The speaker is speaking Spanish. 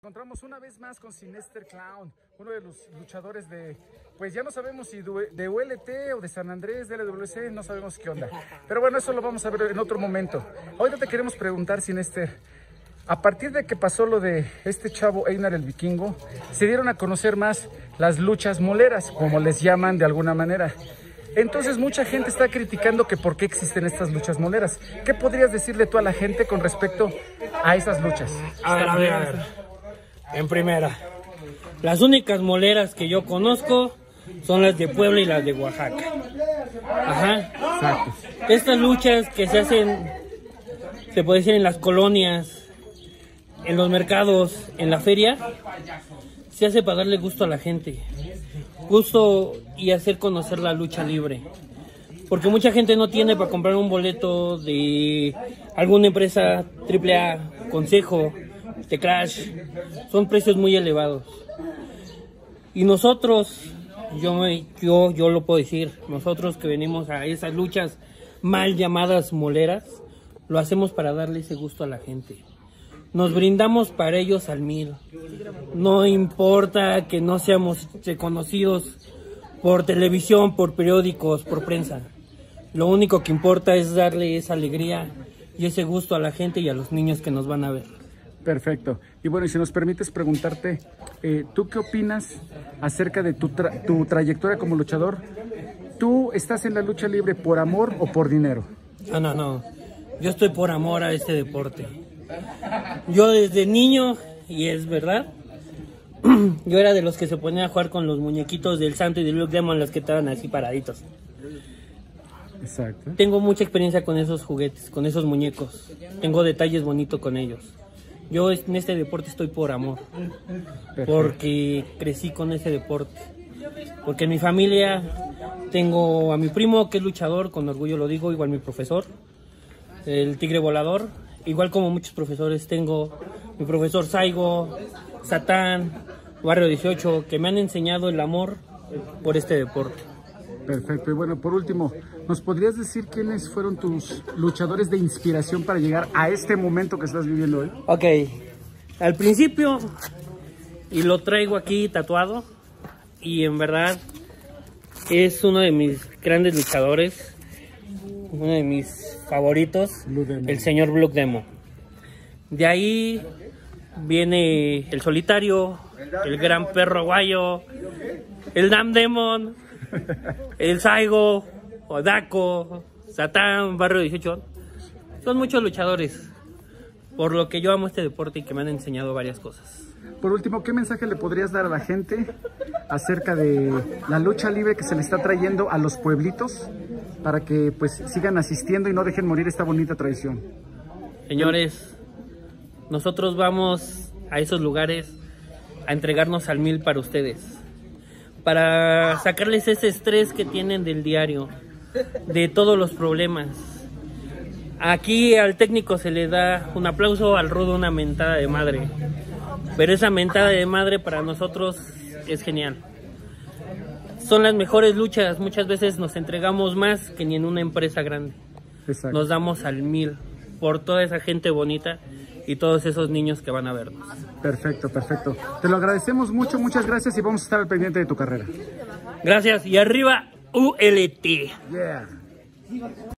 encontramos una vez más con Sinister Clown, uno de los luchadores de, pues ya no sabemos si de ULT o de San Andrés, de LWC, no sabemos qué onda. Pero bueno, eso lo vamos a ver en otro momento. Ahorita te queremos preguntar, Sinister, a partir de que pasó lo de este chavo Einar el Vikingo, se dieron a conocer más las luchas moleras, como les llaman de alguna manera. Entonces mucha gente está criticando que por qué existen estas luchas moleras. ¿Qué podrías decirle tú a la gente con respecto a esas luchas? A ver. En primera, las únicas moleras que yo conozco son las de Puebla y las de Oaxaca. Ajá. Exacto. Estas luchas que se hacen, se puede decir, en las colonias, en los mercados, en la feria, se hace para darle gusto a la gente. Gusto y hacer conocer la lucha libre. Porque mucha gente no tiene para comprar un boleto de alguna empresa AAA, Consejo, de Crash. Son precios muy elevados. Y nosotros, yo lo puedo decir, nosotros que venimos a esas luchas mal llamadas moleras, lo hacemos para darle ese gusto a la gente. Nos brindamos para ellos al 1000. No importa que no seamos reconocidos por televisión, por periódicos, por prensa. Lo único que importa es darle esa alegría y ese gusto a la gente y a los niños que nos van a ver. Perfecto. Y bueno, y si nos permites preguntarte, ¿tú qué opinas acerca de tu trayectoria como luchador? ¿Tú estás en la lucha libre por amor o por dinero? No. Yo estoy por amor a este deporte. Yo desde niño, y es verdad, yo era de los que se ponían a jugar con los muñequitos del Santo y del Blue Demon, los que estaban así paraditos. Exacto. Tengo mucha experiencia con esos juguetes, con esos muñecos. Tengo detalles bonitos con ellos. Yo en este deporte estoy por amor. Perfecto. Porque crecí con ese deporte. Porque en mi familia tengo a mi primo que es luchador, con orgullo lo digo, igual mi profesor, el Tigre Volador. Igual como muchos profesores, tengo mi profesor Saigo, Satán, Barrio 18, que me han enseñado el amor por este deporte. Perfecto. Y bueno, por último, ¿nos podrías decir quiénes fueron tus luchadores de inspiración para llegar a este momento que estás viviendo hoy? Ok, al principio, y lo traigo aquí tatuado, y en verdad es uno de mis grandes luchadores, uno de mis favoritos, el señor Blue Demon. De ahí viene el Solitario, el Gran Perro Aguayo, el Dam Demon, el Saigo, Odako, Satán, Barrio 18. Son muchos luchadores, por lo que yo amo este deporte y que me han enseñado varias cosas. Por último, ¿qué mensaje le podrías dar a la gente acerca de la lucha libre que se le está trayendo a los pueblitos para que pues sigan asistiendo y no dejen morir esta bonita tradición? Señores, nosotros vamos a esos lugares a entregarnos al 1000 para ustedes, para sacarles ese estrés que tienen del diario, de todos los problemas. Aquí al técnico se le da un aplauso, al rudo una mentada de madre, pero esa mentada de madre para nosotros es genial. Son las mejores luchas, muchas veces nos entregamos más que ni en una empresa grande. Exacto. Nos damos al 1000 por toda esa gente bonita y todos esos niños que van a vernos. Perfecto. Te lo agradecemos mucho, muchas gracias y vamos a estar al pendiente de tu carrera. Gracias y arriba ULT. Yeah.